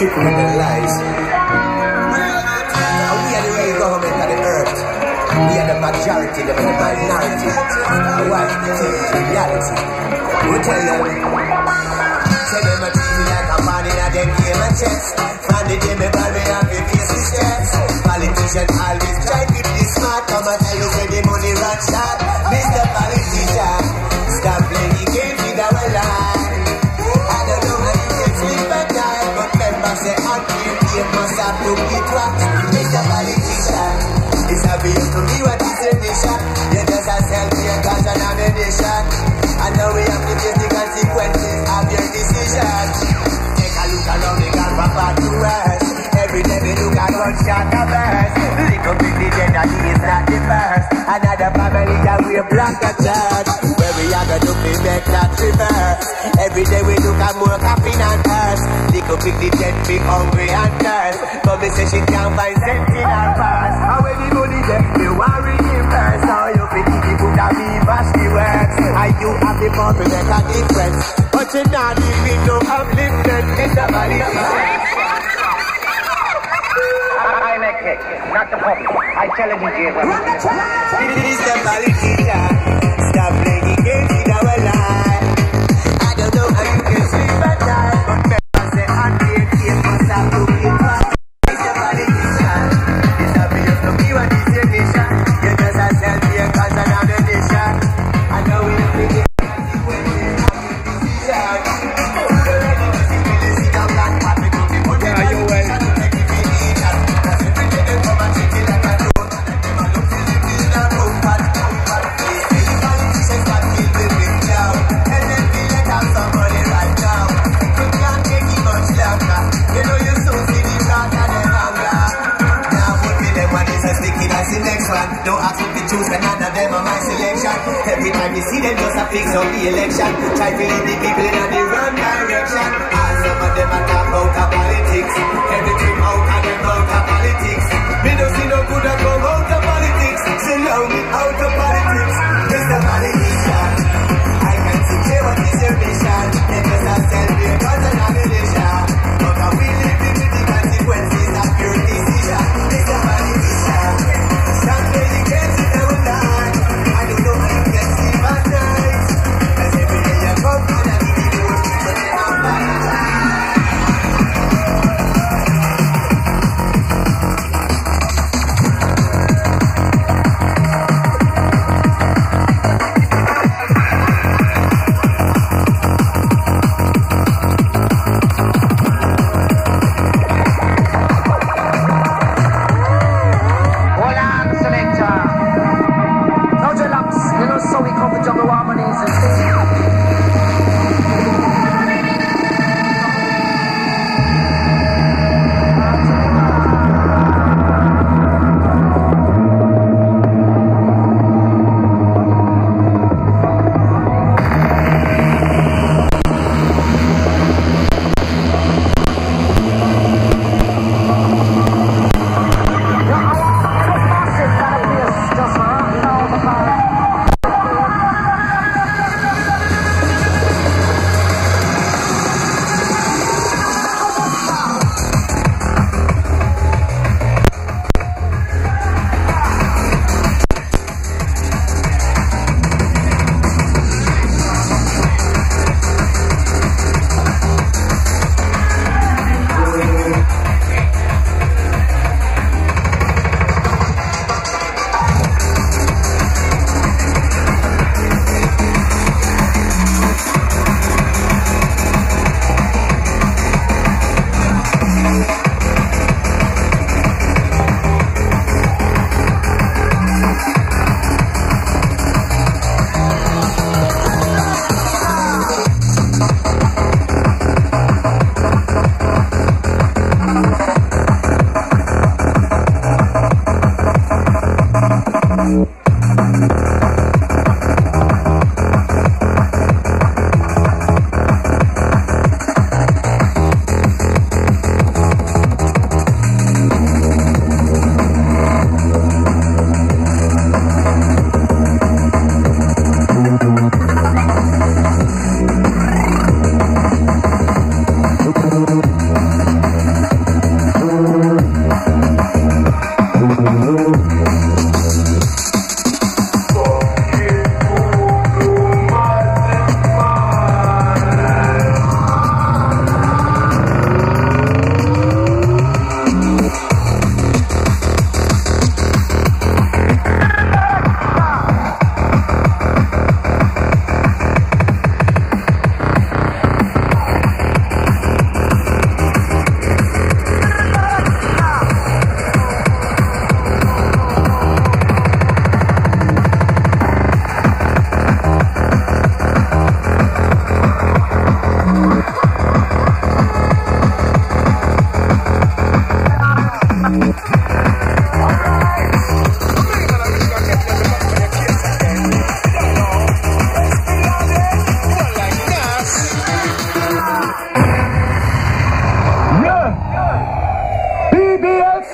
tripping with their lies. And we are the real government of the earth. We are the majority, the minority. And what is reality? We tell them. Say them a treat me like a man in a them game of chess. From the day me ball me have to face the stress. Politicians always try to be smart. Come and tell you say the money run short. Mr. Politician, stop playing the game with our life. I don't know how you can sleep at night, but members say unclear game must have to get what. Mr. Politician, it's obvious to me what is your mission. You just have to me a cause and ammunition. And now we have to face the consequences of your decision. Take a look around the gun, papa to us. Every day we look at gunshot of us. Little bit the gender is not the first. Another family that we black and third. Where we are gonna be make that reverse. Every day we look at more coffee and earth. Little bit the dead be hungry and thirst. But me say she can't find sense in her purse. And when the money left me worry in first. Now you fit the food that we bash the works. And you have the power to make a difference. But you not even no upliftment in the body. I make it, not the public. I challenge you, It is the politician. Stop playing games with our life. I don't know how you can sleep at night, but members say unclear game must have to be right. It's the politician. It's obvious to me what is your mission. You just have to be a cause and ammunition. I know we have to get consequences of your decision. You're ready to see me, this is a black happy to be put in my position to make it religion. That's every day they come and treat it like a joke. And then them alone till they feel that room bad. Any politicians that kill the big down. And then we let out somebody right now. You can't take it much longer. You know you soon see the wrath and the hunger. Now put me them one is as sticky as the next one. Don't ask me to choose, but none of them are my selection. Every time you see them just a fix on the election. Try to lead the people in the wrong direction. And some of them are talk about politics. Everything out of them out of politics. Me don't see no good that come out of politics. So now me out of politics. Mr. Politician, I can see what is your mission. They just have tell me a cause and ammunition. But how we living with the consequences of your decision. Mr. Politician, stop playing games with our life. I don't know how you can sleep at night. Cause every day you come and I need you, but then I'm fine.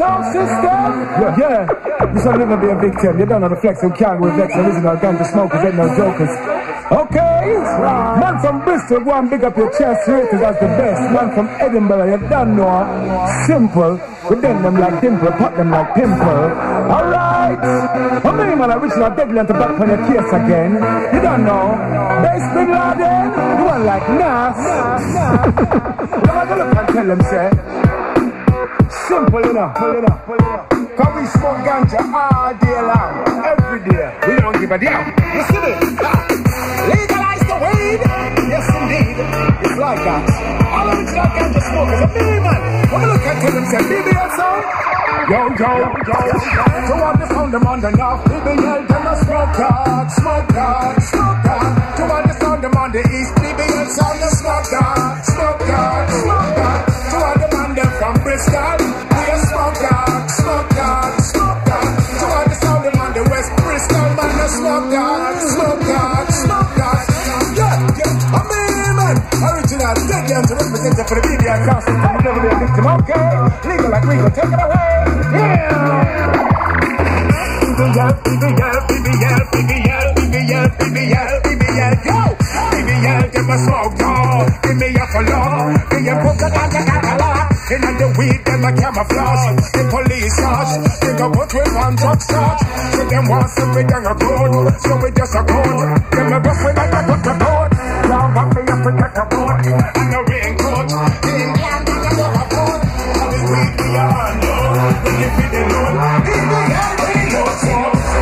sound system. Yeah, you shall never be a victim. You don't know the flex who can't with vex. Original ganja smokers ain't no jokers. Okay, man from Bristol, go and big up your chest, rated as the best. Man from Edinburgh, you don't know. Simple, we bend them like dimple, pop them like pimple. Alright, how many man are original deadly to back on your case again? You don't know. Base Bin Laden, the one like Nas. Now I go look and tell them, say, simple enough, pull it up. Cause we smoke ganja all day long, every day. We don't give a damn. You see it? Legalize the weed. Yes, indeed. It's like that. All original ganja smokers are me, man. When we look at them, say, BBL sound. Yo. To all the sound them on the north, BBL, them a smoke dog. To all the sound them on the east, BBL sound the smoke dog. To all the man them from Bristol, we a smoke dog. To all the sound them on the west, Bristol, man, a smoke dog. I mean, man, original, deadly and to represent for the BBL sound system. We'll never be a victim, okay? Legal like legal, take it away. Yeah. BBL, yo! BBL, give a smoke dog. Give me a follow. Give me a coconut, in the weed, them a camouflage. The police charge. They go put with one drug charge. So them want some we down a road. So we just a code. Them a bust with like a cut the board. Now want me up with a board. And a raincoat. The England and a rubber board. And the weed we are on load. We live in the load. BBL, we know so.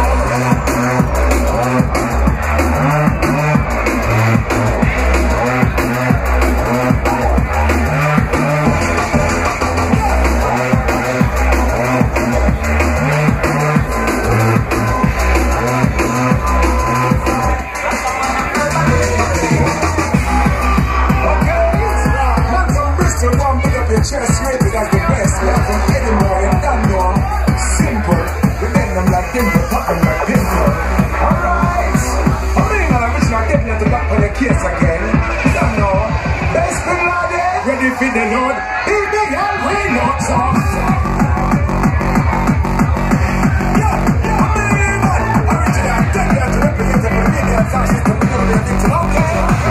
Chest rated as the best. We are from Edinburgh, you don't know. Simple. We bend them like dimple, pop them like pimple. Alright. I'm reading on a mission, I'm getting you to back on the case again. You don't know. Base Bin Laden. Ready for the load. BBL, we know some. I'm reading on. Original, I'm getting you to represent the BBL sound system. We're going to be a victim, okay?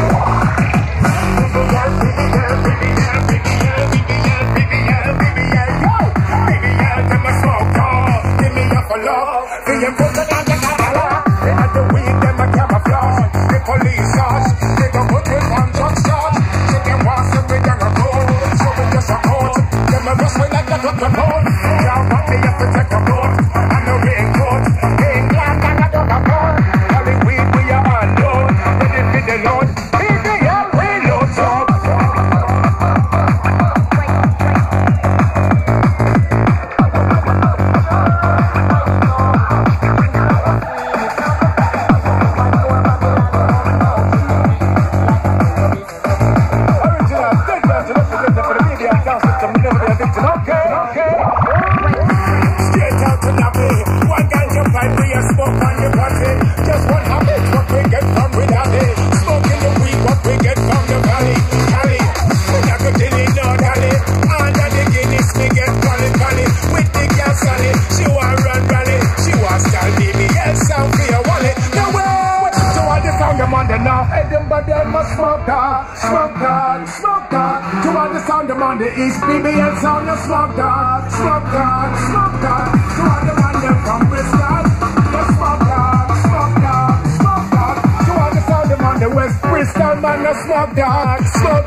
On the east, BBL sound, you smoke dog. To all the man them from Bristol, you smoke dog. To all the sound them on the west, Bristol man, you smoke dog.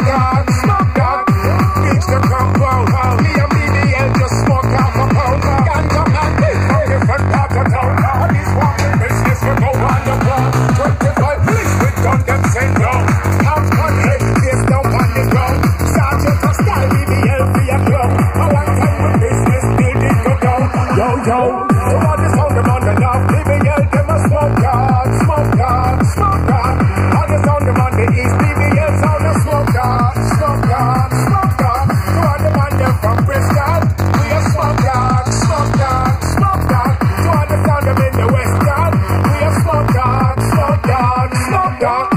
Reach the compound, me and BBL just smoke half a pound. Ganja man, this from different parts of town. On this walking business, we go on the ground. 25 police with gun, them say no. Half country, face down on the ground. Sergeant of style, BBL for your club. A long time with business, building go down. Yo, to all the sound them on the north, BBL, them a smoke dog. All the sound them on the east, BBL sound a smoke dog. To all the man them from Bristol, we a smoke dog. To all the sound them in the west, God, we a smoke dog.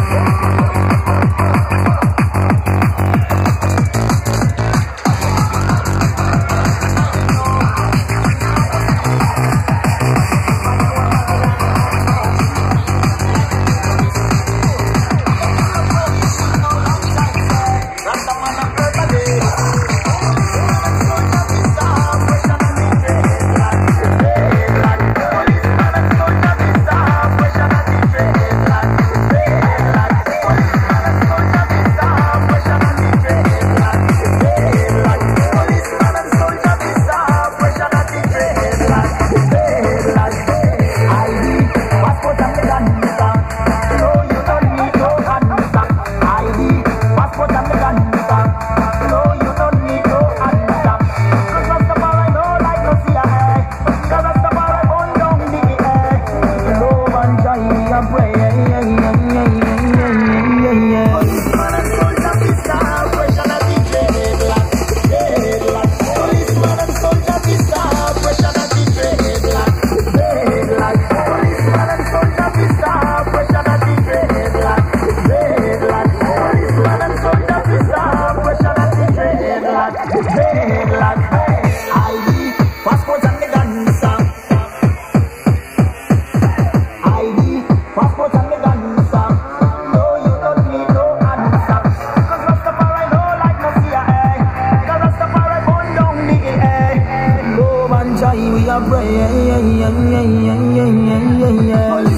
yeah, yeah, yeah, yeah, yeah, yeah, yeah.